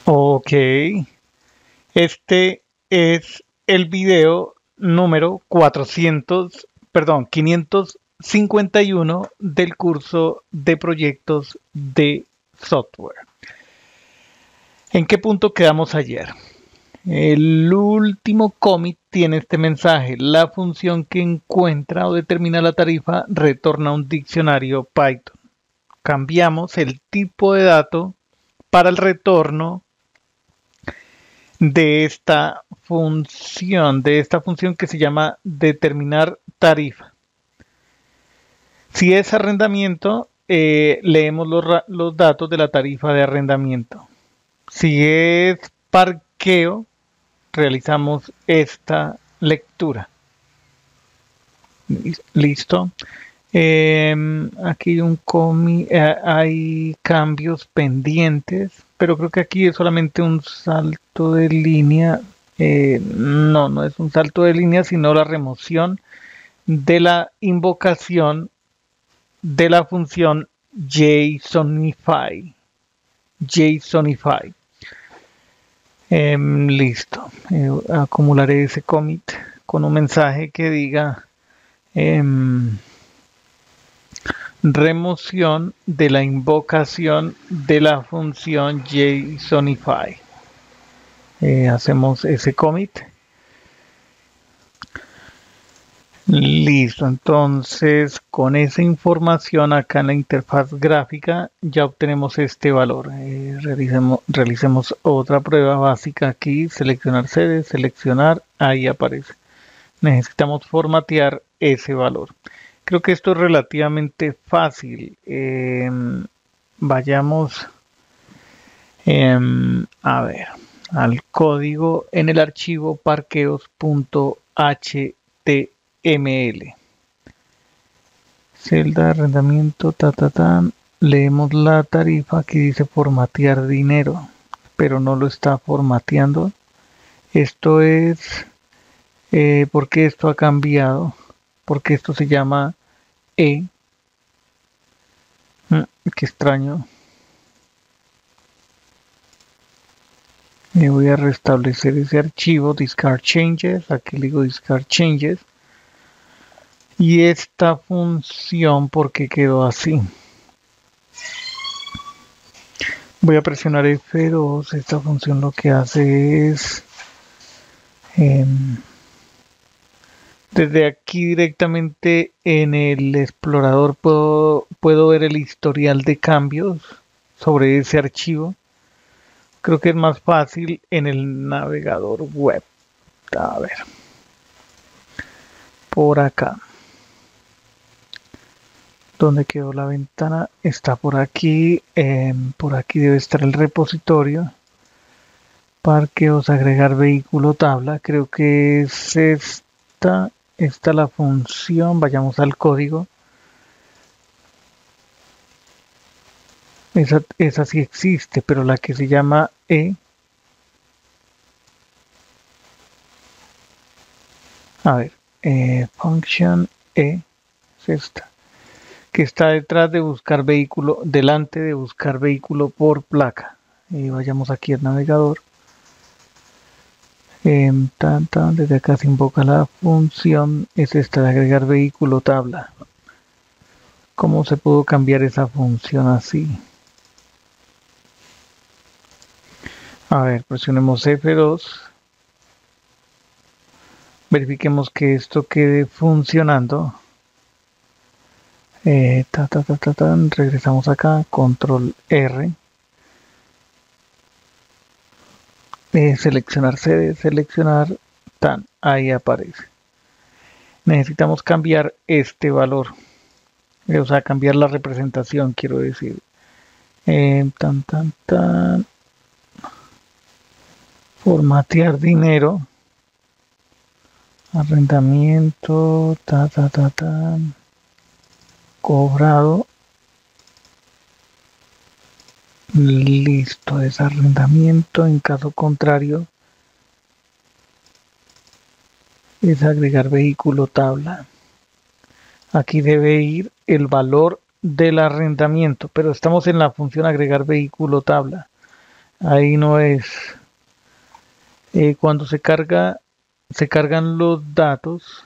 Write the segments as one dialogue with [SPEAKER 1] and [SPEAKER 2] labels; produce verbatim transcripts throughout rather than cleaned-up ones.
[SPEAKER 1] Ok, este es el video número cuatrocientos, perdón, quinientos cincuenta y uno del curso de proyectos de software. ¿En qué punto quedamos ayer? El último commit tiene este mensaje: la función que encuentra o determina la tarifa retorna un diccionario Python. Cambiamos el tipo de dato para el retorno de esta función, de esta función que se llama determinar tarifa. Si es arrendamiento, eh, leemos los, los datos de la tarifa de arrendamiento. Si es parqueo, realizamos esta lectura. Listo. Eh, aquí un comi, eh, hay cambios pendientes, pero creo que aquí es solamente un salto de línea. Eh, no, no es un salto de línea, sino la remoción de la invocación de la función JSONify. JSONify. Eh, listo. Eh, acumularé ese commit con un mensaje que diga eh, remoción de la invocación de la función JSONify. Eh, hacemos ese commit. Listo, entonces con esa información acá en la interfaz gráfica ya obtenemos este valor. Eh, realicemos, realicemos otra prueba básica aquí, seleccionar sede, seleccionar, ahí aparece. Necesitamos formatear ese valor. Creo que esto es relativamente fácil. Eh, vayamos eh, a ver al código en el archivo parqueos.html. Celda de arrendamiento, ta, ta, ta. Leemos la tarifa que dice formatear dinero, pero no lo está formateando. Esto es eh, porque esto ha cambiado, porque esto se llama E. Mm, qué extraño. Me voy a restablecer ese archivo, discard changes, aquí le digo discard changes. Y esta función, ¿por qué quedó así? Voy a presionar F dos, esta función lo que hace es... Eh, desde aquí directamente en el explorador puedo, puedo ver el historial de cambios sobre ese archivo. Creo que es más fácil en el navegador web. A ver. Por acá. ¿Dónde quedó la ventana? Está por aquí. Eh, por aquí debe estar el repositorio. Parqueos, agregar vehículo tabla. Creo que es esta. Esta la función. Vayamos al código. Esa, esa sí existe, pero la que se llama E. A ver. Eh, function E. Es esta. Que está detrás de buscar vehículo, delante de buscar vehículo por placa. Eh, vayamos aquí al navegador. Eh, tan, tan, desde acá se invoca la función, es esta de agregar vehículo tabla. ¿Cómo se pudo cambiar esa función así? A ver, presionemos F dos. Verifiquemos que esto quede funcionando. Eh, ta, ta, ta, ta, ta, regresamos acá, control R. Eh, seleccionar sede, seleccionar, tan, ahí aparece. Necesitamos cambiar este valor, eh, o sea, cambiar la representación, quiero decir. Eh, tan, tan, tan. Formatear dinero. Arrendamiento, ta, ta, ta, ta. Cobrado. Listo, es arrendamiento. En caso contrario, es agregar vehículo tabla. Aquí debe ir el valor del arrendamiento, pero estamos en la función agregar vehículo tabla. Ahí no es. Eh, cuando se carga, se cargan los datos.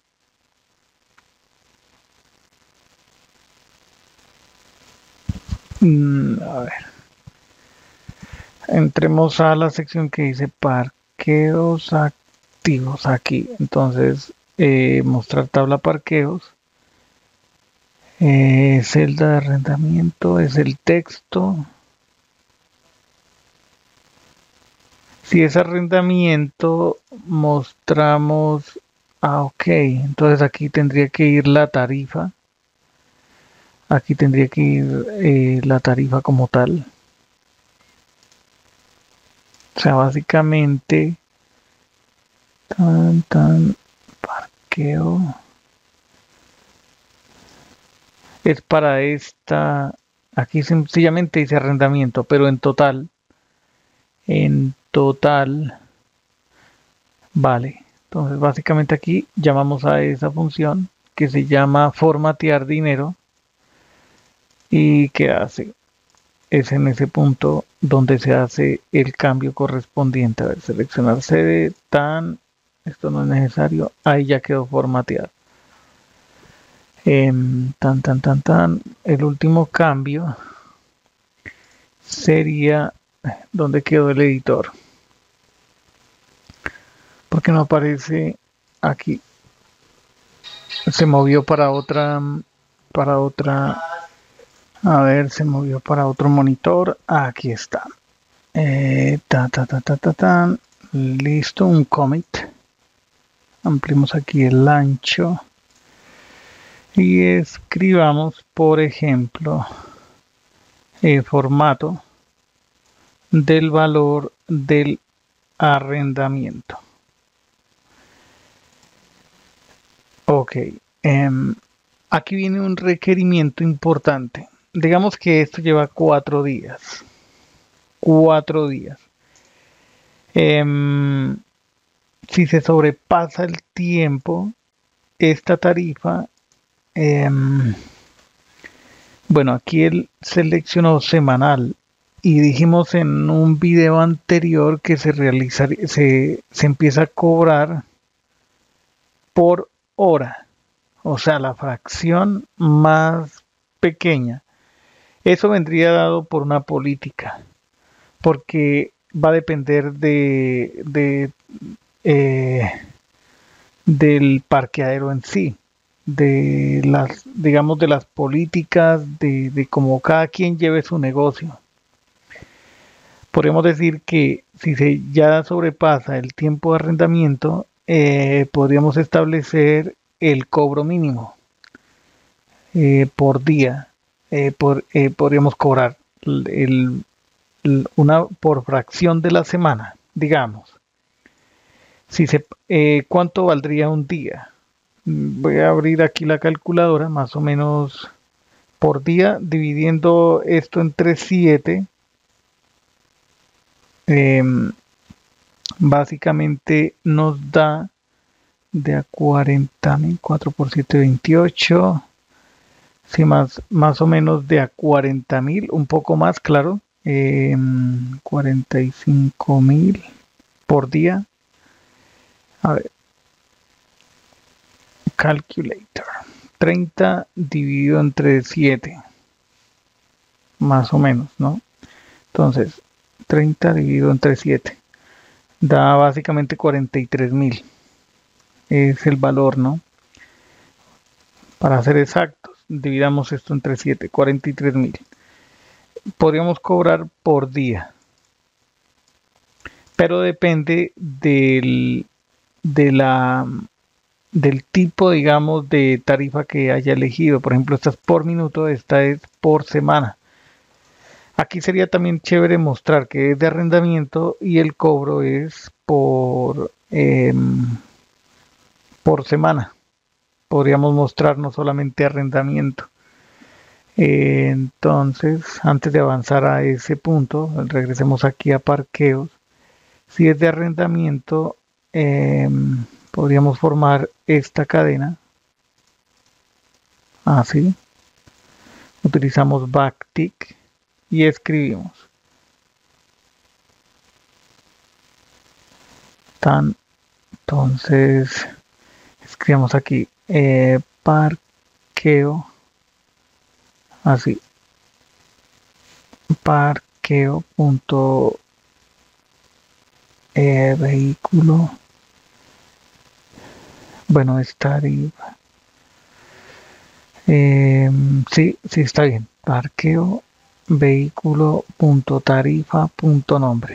[SPEAKER 1] Mm, a ver, entremos a la sección que dice parqueos activos aquí. Entonces, eh, mostrar tabla parqueos. Eh, celda de arrendamiento es el texto. Si es arrendamiento, mostramos. Ah, ok. Entonces aquí tendría que ir la tarifa. Aquí tendría que ir eh, la tarifa como tal. O sea, básicamente. Tan, tan. Parqueo. Es para esta. Aquí sencillamente dice arrendamiento, pero en total. En total. Vale. Entonces, básicamente aquí llamamos a esa función que se llama formatear dinero. ¿Y qué hace? Es en ese punto donde se hace el cambio correspondiente. A ver, seleccionar sede, tan, esto no es necesario, ahí ya quedó formateado. Eh, tan, tan, tan, tan, el último cambio sería, ¿dónde quedó el editor? Porque no aparece aquí. Se movió para otra, para otra, a ver, se movió para otro monitor. Aquí está. Eh, ta, ta, ta, ta, ta, ta. Listo, un commit. Ampliemos aquí el ancho. Y escribamos, por ejemplo, el formato del valor del arrendamiento. Ok. Eh, aquí viene un requerimiento importante. Digamos que esto lleva cuatro días. Cuatro días. Eh, si se sobrepasa el tiempo, esta tarifa, eh, bueno, aquí él seleccionó semanal y dijimos en un video anterior que se realiza, se, se empieza a cobrar por hora, o sea, la fracción más pequeña. Eso vendría dado por una política, porque va a depender de, de eh, del parqueadero en sí, de las, digamos, de las políticas, de, de cómo cada quien lleve su negocio. Podemos decir que si se ya sobrepasa el tiempo de arrendamiento, eh, podríamos establecer el cobro mínimo eh, por día. Eh, por, eh, podríamos cobrar el, el, una por fracción de la semana, digamos. Si se, eh, ¿cuánto valdría un día? Voy a abrir aquí la calculadora, más o menos por día, dividiendo esto entre siete. Eh, básicamente nos da de a cuarenta mil, cuatro por siete, veintiocho. Sí, más, más o menos de a cuarenta mil, un poco más, claro. Eh, cuarenta y cinco mil por día. A ver, calculator. treinta dividido entre siete. Más o menos, ¿no? Entonces, treinta dividido entre siete. Da básicamente cuarenta y tres mil. Es el valor, ¿no? Para ser exactos, dividamos esto entre siete, cuarenta y tres mil. Podríamos cobrar por día, pero depende del, de la, del tipo, digamos, de tarifa que haya elegido. Por ejemplo, esta es por minuto, esta es por semana. Aquí sería también chévere mostrar que es de arrendamiento y el cobro es por, eh, por semana. Podríamos mostrar no solamente arrendamiento. Eh, entonces, antes de avanzar a ese punto, regresemos aquí a parqueos. Si es de arrendamiento, eh, podríamos formar esta cadena. Así. Utilizamos backtick y escribimos tan. Entonces, escribamos aquí eh, parqueo, así, parqueo punto eh, vehículo, bueno, es tarifa, eh, sí, sí está bien, parqueo vehículo punto tarifa punto nombre.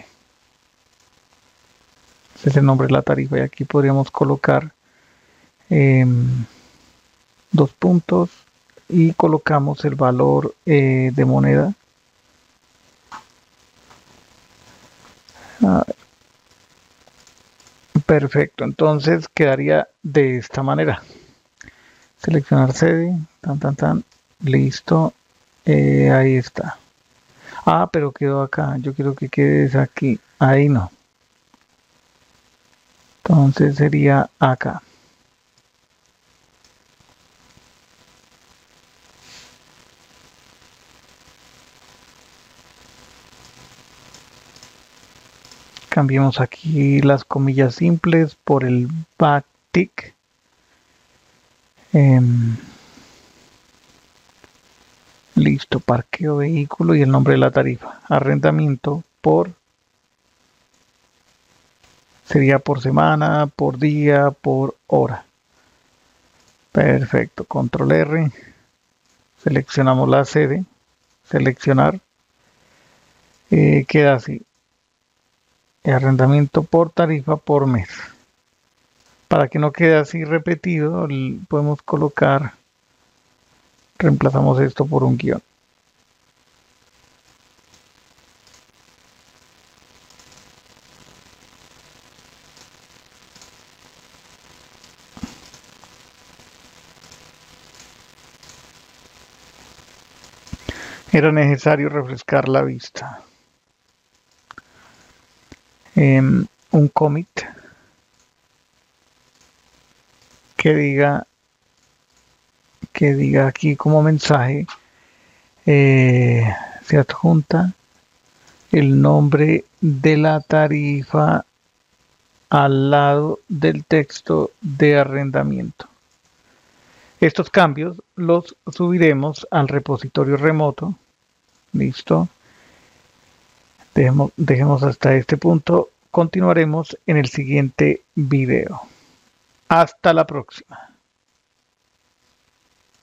[SPEAKER 1] Ese es el nombre de la tarifa y aquí podríamos colocar eh, dos puntos y colocamos el valor eh, de moneda. Ah, perfecto, entonces quedaría de esta manera. Seleccionar sede, tan tan tan, listo, eh, ahí está. Ah, pero quedó acá, yo quiero que quede aquí, ahí no. Entonces sería acá. Cambiemos aquí las comillas simples por el backtick. Eh, listo, parqueo vehículo y el nombre de la tarifa. Arrendamiento por, sería por semana, por día, por hora. Perfecto, control R. Seleccionamos la sede, seleccionar. Eh, queda así. Arrendamiento por tarifa por mes. Para que no quede así repetido, podemos colocar, reemplazamos esto por un guión. Era necesario refrescar la vista. Eh, un commit que diga que diga aquí como mensaje eh, se adjunta el nombre de la tarifa al lado del texto de arrendamiento. Estos cambios los subiremos al repositorio remoto. Listo. Dejemos, dejemos hasta este punto. Continuaremos en el siguiente video. Hasta la próxima.